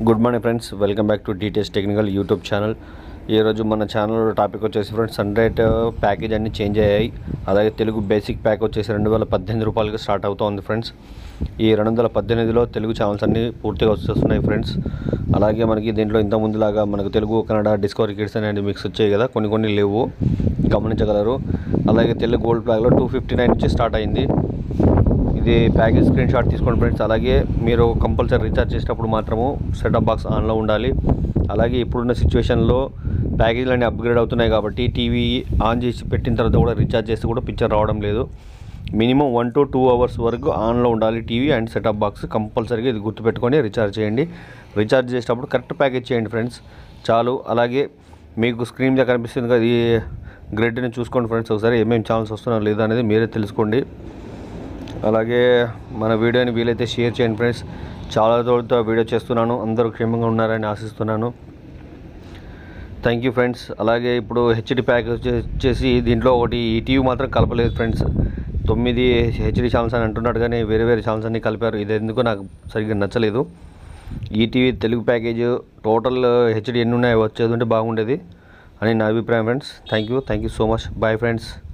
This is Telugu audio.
Good morning friends, welcome back to details technical YouTube channel. ఈరోజు మన ఛానల్ టాపిక్ వచ్చేసి ఫ్రెండ్స్, సన్రైట్ ప్యాకేజ్ అన్నీ చేంజ్ అయ్యాయి. అలాగే తెలుగు బేసిక్ ప్యాక్ వచ్చేసి 2018 రూపాయలకి స్టార్ట్ అవుతుంది ఫ్రెండ్స్. ఈ 2018లో తెలుగు ఛానల్స్ అన్నీ పూర్తిగా వచ్చేస్తున్నాయి ఫ్రెండ్స్. అలాగే మనకి దీంట్లో ఇంత ముందులాగా మనకు తెలుగు, కన్నడ, డిస్కవరీ కిడ్స్ అనేది మిక్స్ వచ్చాయి కదా, కొన్ని లేవు, గమనించగలరు. అలాగే తెలుగు గోల్డ్ ప్యాక్లో 259 నుంచి స్టార్ట్ అయింది. ఇది ప్యాకేజ్ స్క్రీన్ షాట్ తీసుకోండి ఫ్రెండ్స్. అలాగే మీరు కంపల్సరీ రీఛార్జ్ చేసేటప్పుడు మాత్రము సెటప్ బాక్స్ ఆన్లో ఉండాలి. అలాగే ఇప్పుడున్న సిచ్యువేషన్లో ప్యాకేజీలు అన్నీ అప్గ్రేడ్ అవుతున్నాయి కాబట్టి టీవీ ఆన్ చేసి పెట్టిన తర్వాత కూడా రీఛార్జ్ చేస్తే కూడా పిక్చర్ రావడం లేదు. మినిమం 1 to 2 అవర్స్ వరకు ఆన్లో ఉండాలి టీవీ అండ్ సెటప్ బాక్స్. కంపల్సరీగా ఇది గుర్తుపెట్టుకొని రీఛార్జ్ చేయండి. రీఛార్జ్ చేసేటప్పుడు కరెక్ట్ ప్యాకేజ్ చేయండి ఫ్రెండ్స్, చాలు. అలాగే మీకు స్క్రీన్ మీద కనిపిస్తుంది కదా, ఈ గ్రిడ్ని చూసుకోండి ఫ్రెండ్స్. ఒకసారి ఏమేమి ఛానల్స్ వస్తున్నారో లేదా అనేది మీరే తెలుసుకోండి. అలాగే మన వీడియోని వీలైతే షేర్ చేయండి ఫ్రెండ్స్. చాలా రోజులతో వీడియో చేస్తున్నాను, అందరూ క్షేమంగా ఉన్నారని ఆశిస్తున్నాను. Thank you friends. అలాగే ఇప్పుడు హెచ్డి ప్యాక్ వచ్చేసి దీంట్లో ఒకటి ఈటీవీ మాత్రం కలపలేదు ఫ్రెండ్స్. 9 హెచ్డి ఛానల్స్ అని అంటున్నాడు, కానీ వేరే ఛానల్స్ అన్నీ కలిపారు. ఇది ఎందుకు నాకు సరిగ్గా నచ్చలేదు. ETV Telugu package total HD ఎన్ని ఉన్నాయో వచ్చేది ఉంటే బాగుండేది అని నా అభిప్రాయం friends. Thank you so much. Bye friends.